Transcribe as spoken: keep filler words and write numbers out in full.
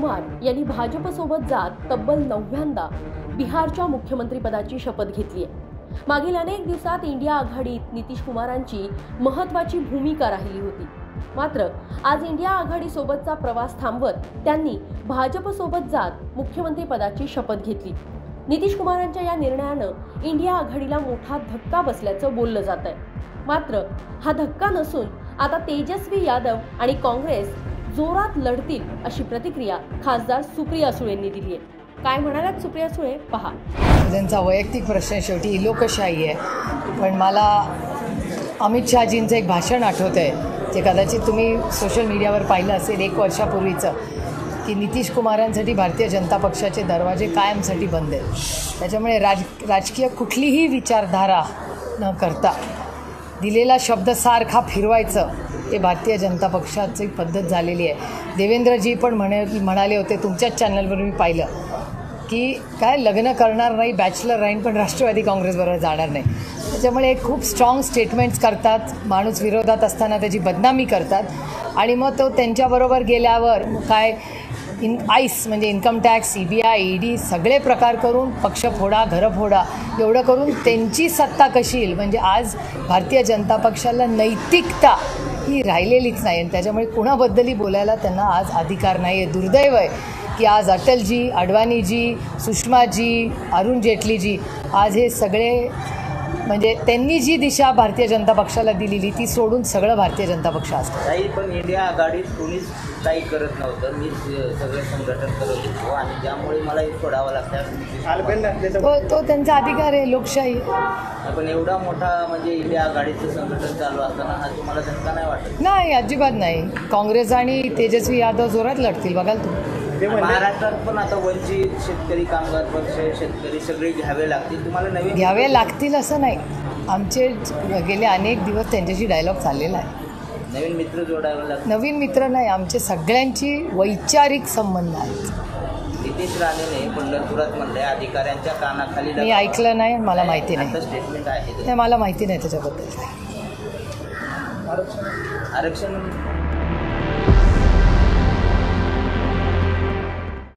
कुमार यांनी भाजपसोबत जात तब्बल नवव्यांदा बिहारच्या मुख्यमंत्रीपदाची शपथ घेतली आहे। मागील अनेक दिवसात इंडिया आघाडीत नितीश कुमारांची महत्त्वाची भूमिका राहिली होती। मात्र आज इंडिया आघाडीसोबतचा प्रवास थांबवत त्यांनी भाजपसोबत जात मुख्यमंत्रीपदाची शपथ घेतली। नितीश कुमारांच्या या निर्णयानं इंडिया आघाडीला मोठा धक्का बसल्याचं बोललं जात आहे। मात्र हा धक्का नसून आता तेजस्वी यादव आणि काँग्रेस जोरात लढतील अशी प्रतिक्रिया खासदार सुप्रिया सुळेंनी दिली आहे। काय म्हणालात सुप्रिया सुळे पहा। त्यांचा वैयक्तिक प्रश्न, शेवटी लोकशाही आहे। पण मला अमित शहाजींचं एक भाषण आठवतंय, जे कदाचित तुम्ही सोशल मीडियावर पाहिलं असेल एक वर्षापूर्वीचं, की नितीश कुमारांसाठी भारतीय जनता पक्षाचे दरवाजे कायमसाठी बंद आहेत। त्याच्यामुळे राज राजकीय कुठलीही विचारधारा न करता दिलेला शब्द सारखा फिरवायचं हे भारतीय जनता पक्षाची पद्धत झालेली आहे। देवेंद्रजी पण म्हणे म्हणाले होते, तुमच्याच चॅनलवर मी पाहिलं, की काय लग्न करणार नाही, बॅचलर राहीन, पण राष्ट्रवादी काँग्रेसबरोबर जाणार नाही। त्याच्यामुळे खूप स्ट्रॉंग स्टेटमेंट्स करतात, माणूस विरोधात असताना त्याची बदनामी करतात, आणि मग तो त्यांच्याबरोबर गेल्यावर काय इन आईस म्हणजे income tax, C B I, E D सगळे प्रकार करून पक्ष फोडा, घरं फोडा, एवढं करून त्यांची सत्ता कशी येईल? म्हणजे आज भारतीय जनता पक्षाला नैतिकता ही राहिलेलीच नाही, आणि त्याच्यामुळे कुणाबद्दलही बोलायला त्यांना आज अधिकार नाही आहे। दुर्दैव आहे की आज अटलजी, अडवाणीजी, सुषमाजी, अरुण जेटलीजी आज हे सगळे म्हणजे त्यांनी जी दिशा भारतीय जनता पक्षाला दिलेली ती सोडून सगळं भारतीय जनता पक्ष असतं। काही पण इंडिया आघाडीत कोणीच काही करत नव्हतं, मी सगळे संघटन करत होतो, आणि ज्यामुळे मला हे सोडावं लागतं। तो तो त्यांचा अधिकार आहे, लोकशाही। पण एवढा मोठा म्हणजे इंडिया आघाडीचं संघटन चालू असताना हा तुम्हाला धक्का नाही वाटत? नाही, अजिबात नाही। काँग्रेस आणि तेजस्वी यादव जोरात लढतील, बघाल तुम्ही। महाराष्ट्रात पण आता वंचित, शेतकरी कामगार पक्ष, शेतकरी सगळे घ्यावे लागतील, तुम्हाला नवीन घ्यावे लागतील असं नाही। आमचे गेले अनेक दिवस त्यांच्याशी डायलॉग चाललेला आहे। नवीन मित्र जोडावे लागतील? नवीन मित्र नाही, आमचे सगळ्यांची वैचारिक संबंध आहेत। नितीश राणेने पंढरपुरात म्हणले अधिकाऱ्यांच्या कानाखाली, मी ऐकलं नाही, मला माहिती नाही, स्टेटमेंट आहे मला माहिती नाही त्याच्याबद्दल। आरक्षण